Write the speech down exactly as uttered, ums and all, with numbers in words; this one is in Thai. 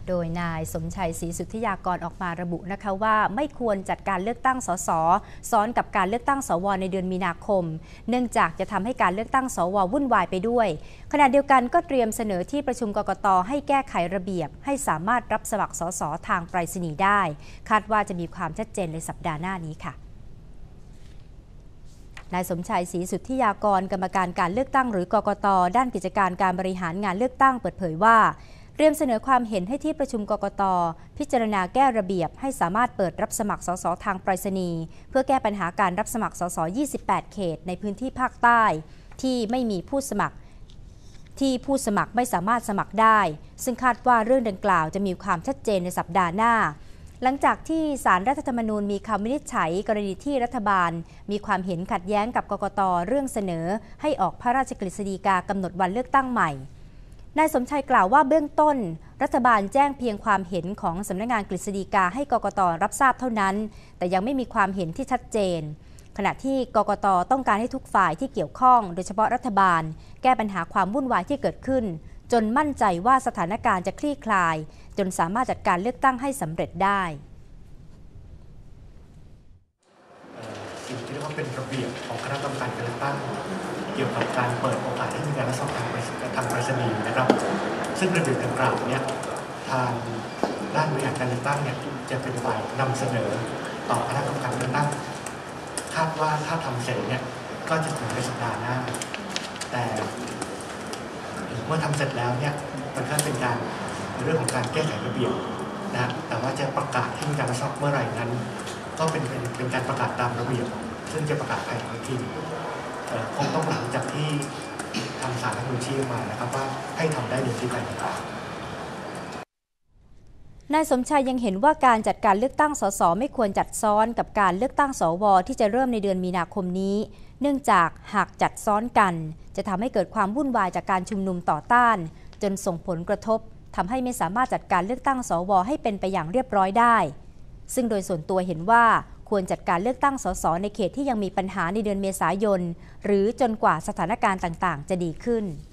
โดยนายสมชัยศรีสุทธิยากรออกมาระบุนะคะว่าไม่ควรจัดการเลือกตั้งสสซ้อนกับการเลือกตั้งสวในเดือนมีนาคมเนื่องจากจะทำให้การเลือกตั้งสววุ่นวายไปด้วยขณะเดียวกันก็เตรียมเสนอที่ประชุมกกต.ให้แก้ไขระเบียบให้สามารถรับสมัครสสทางไปรษณีย์ได้คาดว่าจะมีความชัดเจนในสัปดาห์หน้านี้ค่ะนายสมชัยศรีสุทธิยากรกรรมการการเลือกตั้งหรือกกต.ด้านกิจการการบริหารงานเลือกตั้งเปิดเผยว่าเตรียมเสนอความเห็นให้ที่ประชุมกกต.พิจารณาแก้ระเบียบให้สามารถเปิดรับสมัครสสทางไปรษณีย์เพื่อแก้ปัญหาการรับสมัครสสยี่สิบแปดเขตในพื้นที่ภาคใต้ที่ไม่มีผู้สมัครที่ผู้สมัครไม่สามารถสมัครได้ซึ่งคาดว่าเรื่องดังกล่าวจะมีความชัดเจนในสัปดาห์หน้าหลังจากที่ศาลรัฐธรรมนูญมีคำวินิจฉัยกรณีที่รัฐบาลมีความเห็นขัดแย้งกับกกต.เรื่องเสนอให้ออกพระราชกฤษฎีกากำหนดวันเลือกตั้งใหม่นายสมชัยกล่าวว่าเบื้องต้นรัฐบาลแจ้งเพียงความเห็นของสำนักงานกฤษฎีกาให้กกต.รับทราบเท่านั้นแต่ยังไม่มีความเห็นที่ชัดเจนขณะที่กกต.ต้องการให้ทุกฝ่ายที่เกี่ยวข้องโดยเฉพาะรัฐบาลแก้ปัญหาความวุ่นวายที่เกิดขึ้นจนมั่นใจว่าสถานการณ์จะคลี่คลายจนสามารถจัดการเลือกตั้งให้สำเร็จได้สิ่งที่เรียกว่าเป็นระเบียบของคณะกรรมการการเลือกตั้งเกี่ยวกับการเปิดโอกาสให้มีการรับสมัครทางไปรษณีย์นะครับซึ่งระเบียบดังกล่าวเนี่ยทางด้านบริหารการเลือกตั้งเนี่ยจะเป็นฝ่ายนำเสนอต่อคณะกรรมการการเลือกตั้งคาดว่าถ้าทำเสร็จเนี่ยก็จะถึงในสัปดาห์หน้าแต่เมื่อทำเสร็จแล้วเนี่ยมันก็เป็นการเรื่องของการแก้ไขระเบียบนะแต่ว่าจะประกาศให้มีการรับสมัครเมื่อไหร่นั้นก็เป็นเป็นเป็นการประกาศตามระเบียบซึ่งจะประกาศภายในทีคงต้องหลังจากที่ทางศาลรัฐธรรมนูญชี้มานะครับว่าให้ทำได้เดือนที่ภายในนายสมชัยยังเห็นว่าการจัดการเลือกตั้งสสไม่ควรจัดซ้อนกับการเลือกตั้งสวที่จะเริ่มในเดือนมีนาคมนี้เนื่องจากหากจัดซ้อนกันจะทำให้เกิดความวุ่นวายจากการชุมนุมต่อต้านจนส่งผลกระทบทำให้ไม่สามารถจัดการเลือกตั้งสวให้เป็นไปอย่างเรียบร้อยได้ซึ่งโดยส่วนตัวเห็นว่าควรจัดการเลือกตั้งสสในเขตที่ยังมีปัญหาในเดือนเมษายนหรือจนกว่าสถานการณ์ต่างๆจะดีขึ้น